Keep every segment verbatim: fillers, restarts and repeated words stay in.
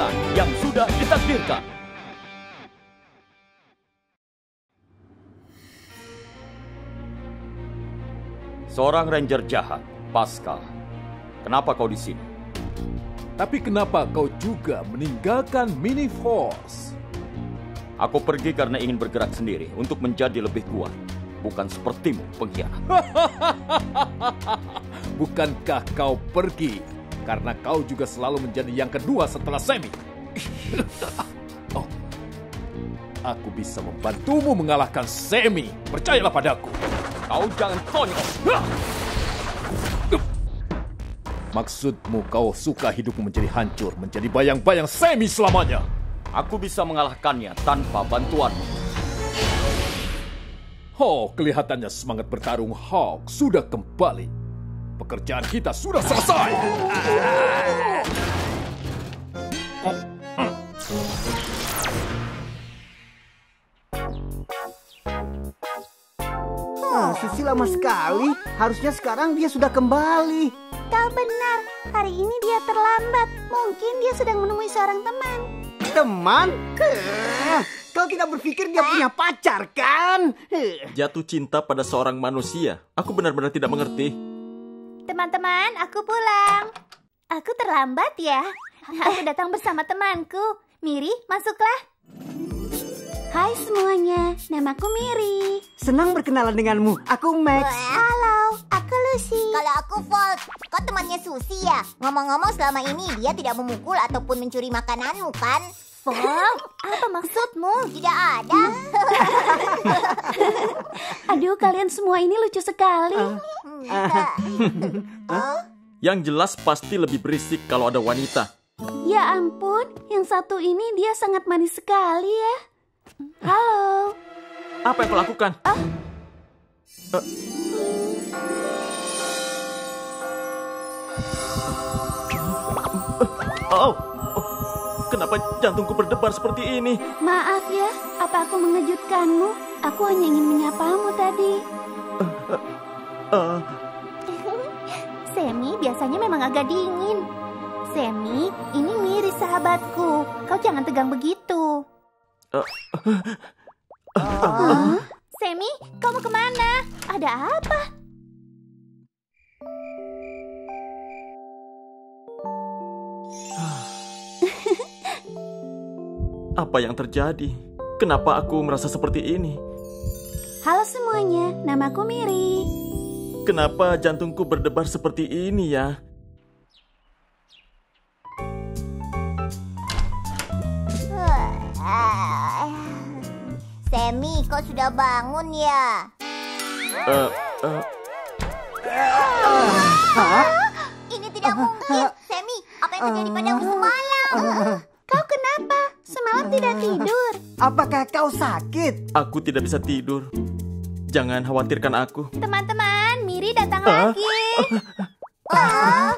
kemenangan yang sudah ditakdirkan. Seorang ranger jahat, Pascal. Kenapa kau di sini? Tapi kenapa kau juga meninggalkan Mini Force? Aku pergi karena ingin bergerak sendiri untuk menjadi lebih kuat. Bukan sepertimu, pengkhianat. Bukankah kau pergi karena kau juga selalu menjadi yang kedua setelah Sammy? Oh, aku bisa membantumu mengalahkan Sammy. Percayalah padaku. Kau jangan konyol. Maksudmu kau suka hidupmu menjadi hancur, menjadi bayang-bayang Sammy selamanya? Aku bisa mengalahkannya tanpa bantuanmu. Oh, kelihatannya semangat bertarung Hawk sudah kembali. Pekerjaan kita sudah selesai. Ah, Susi lama sekali. Harusnya sekarang dia sudah kembali. Kau benar. Hari ini dia terlambat. Mungkin dia sedang menemui seorang teman. Teman? Eh, Kau tidak berpikir dia punya pacar, kan? Jatuh cinta pada seorang manusia. Aku benar-benar tidak mengerti. Teman-teman, aku pulang. Aku terlambat ya. Aku datang bersama temanku. Miri, masuklah. Hai semuanya, namaku Miri. Senang berkenalan denganmu. Aku Max. Halo, aku Lucy. Kalau aku Volt, kau temannya Susi ya? Ngomong-ngomong selama ini dia tidak memukul ataupun mencuri makananmu kan? Volt, apa maksudmu? Tidak ada. Aduh, kalian semua ini lucu sekali. Yang jelas pasti lebih berisik kalau ada wanita. Ya ampun, yang satu ini dia sangat manis sekali ya. Halo. Apa yang kau lakukan? Ah. Uh. Oh, oh, kenapa jantungku berdebar seperti ini? Maaf ya, apa aku mengejutkanmu? Aku hanya ingin menyapamu tadi. Uh, uh. Sammy biasanya memang agak dingin. Sammy, ini Miri sahabatku. Kau jangan tegang begitu. Uh. Oh. Sammy, kau mau kemana? Ada apa? Apa yang terjadi? Kenapa aku merasa seperti ini? Halo semuanya, namaku Miri. Kenapa jantungku berdebar seperti ini ya? Sammy, kau sudah bangun ya? Uh, uh. Ah, ini tidak mungkin. Sammy, apa yang terjadi padamu semalam? Kau kenapa? Semalam tidak tidur. Apakah kau sakit? Aku tidak bisa tidur. Jangan khawatirkan aku. Teman-teman, Miri datang uh? lagi. Uh?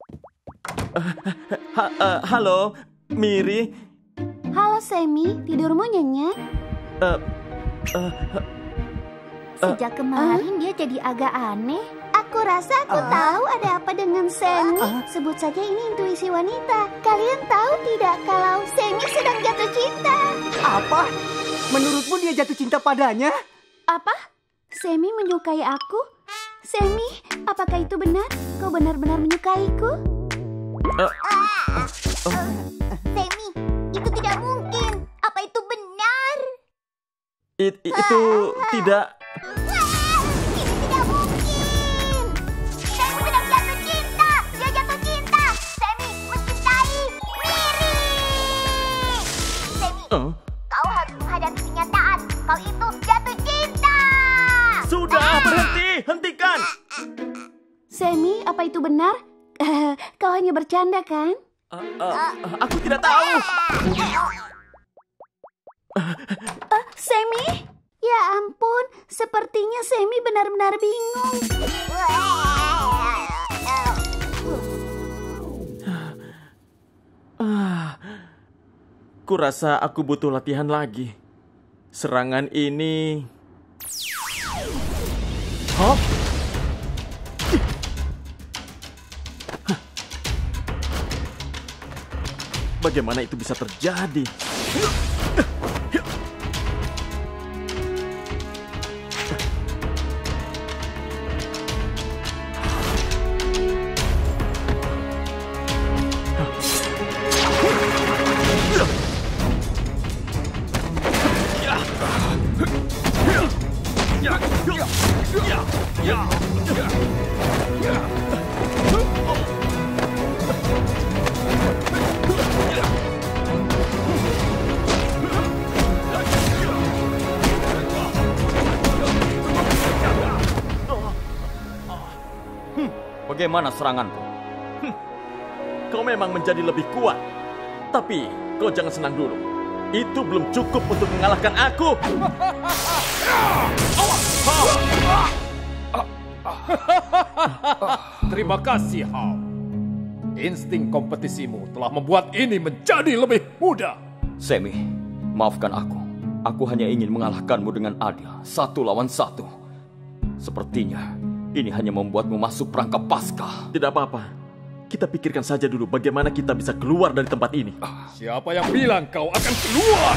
Ha, uh, halo, Miri. Halo Sammy, tidurmu nyenyak? Uh, uh, uh, Sejak kemarin uh? dia jadi agak aneh. Aku rasa aku uh? tahu ada apa dengan Sammy. Uh? Sebut saja ini intuisi wanita. Kalian tahu tidak kalau Sammy sedang jatuh cinta? Apa? Menurutmu dia jatuh cinta padanya? Apa? Sammy menyukai aku? Sammy, apakah itu benar? Kau benar-benar menyukaiku? Uh, uh, uh. Sammy, itu tidak mungkin. Apa itu benar? It, itu tidak. Ini tidak mungkin. Sammy sedang jatuh cinta. Dia jatuh cinta. Sammy mencintai Miri. Sammy, Uh? kau harus menghadapi kenyataan. Kau itu jatuh cinta. Sudah, berhenti, hentikan. Sammy, apa itu benar? Kau hanya bercanda kan? Uh, uh, uh, aku tidak tahu. Uh, Sammy? Ya ampun, sepertinya Sammy benar-benar bingung. Ah, kurasa aku butuh latihan lagi. Serangan ini. Hah? Bagaimana itu bisa terjadi? Bagaimana seranganku? Kau memang menjadi lebih kuat. Tapi kau jangan senang dulu. Itu belum cukup untuk mengalahkan aku. Terima kasih, Hao. Insting kompetisimu telah membuat ini menjadi lebih mudah. Semi, maafkan aku. Aku hanya ingin mengalahkanmu dengan adil, satu lawan satu. Sepertinya ini hanya membuatmu masuk perangkap Paskah. Tidak apa-apa. Kita pikirkan saja dulu bagaimana kita bisa keluar dari tempat ini. Siapa yang bilang kau akan keluar?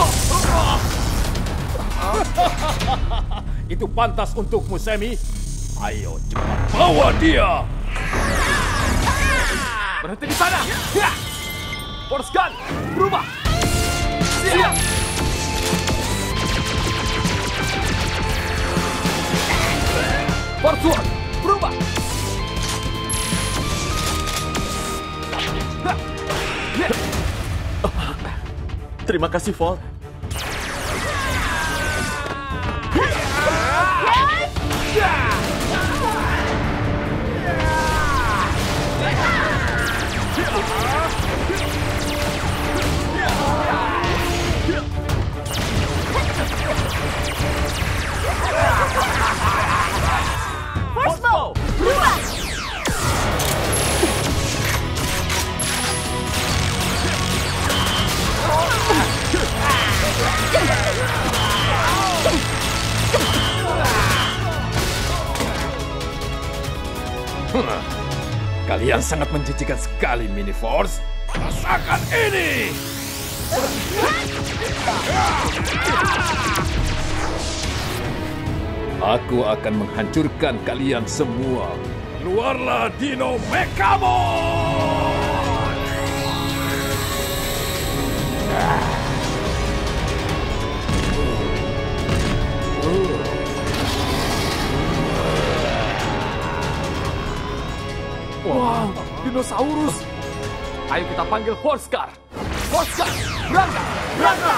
Itu pantas untukmu, Semi. Ayo cepat bawa dia. Berhenti di sana. Force Gun, berubah. Siap. Force Sword, berubah. Terima kasih, Volt. Forcebow, berubah. Kalian sangat menjijikan sekali, Mini Force. Rasakan ini! Aku akan menghancurkan kalian semua. Keluarlah Dino Mekamon! Wow, dinosaurus! Ayo kita panggil Force Car. Force Car, berangkat, berangkat!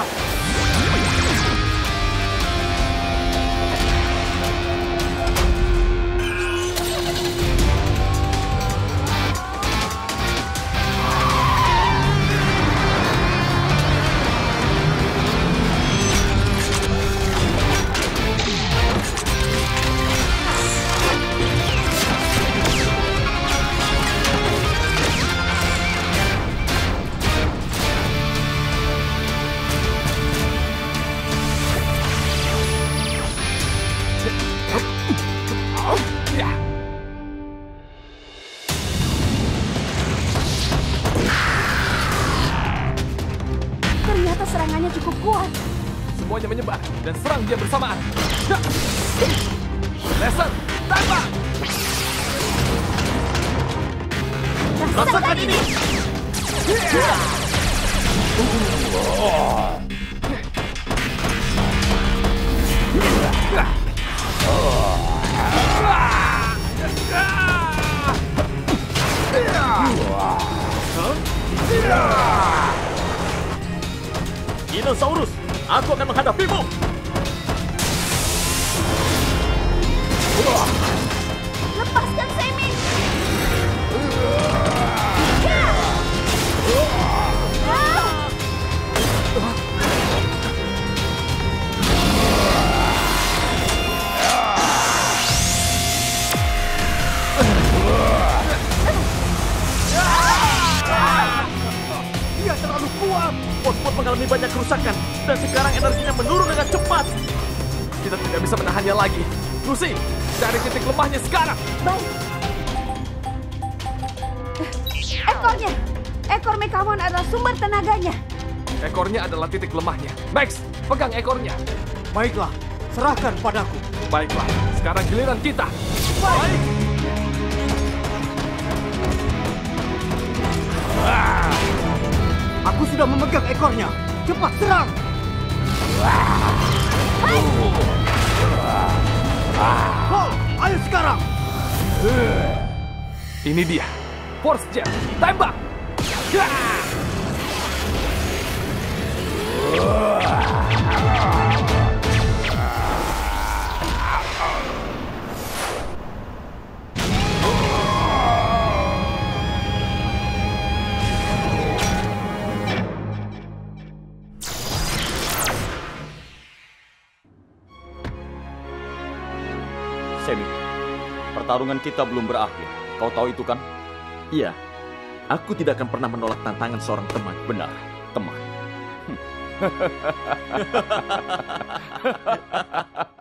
Ternyata serangannya cukup kuat. Semuanya menyebar dan serang dia bersamaan. Lesson, tembak! Rasakan ini. Dinosaurus, aku akan menghadapimu. Lepaskan Semi. Dia terlalu kuat. Bot-bot mengalami banyak kerusakan dan sekarang energinya menurun dengan cepat. Kita tidak bisa menahannya lagi. Lucy, cari titik lemahnya sekarang. Baik. Ekornya. Ekor Mekamon adalah sumber tenaganya. Ekornya adalah titik lemahnya. Max, pegang ekornya. Baiklah, serahkan padaku. Baiklah, sekarang giliran kita. Baik. Aku sudah memegang ekornya. Cepat serang. Oh, ayo sekarang. Ini dia. Force Jet, tembak. Semi, pertarungan kita belum berakhir. Kau tahu itu kan? Iya, aku tidak akan pernah menolak tantangan seorang teman. Benar, teman. Hmm.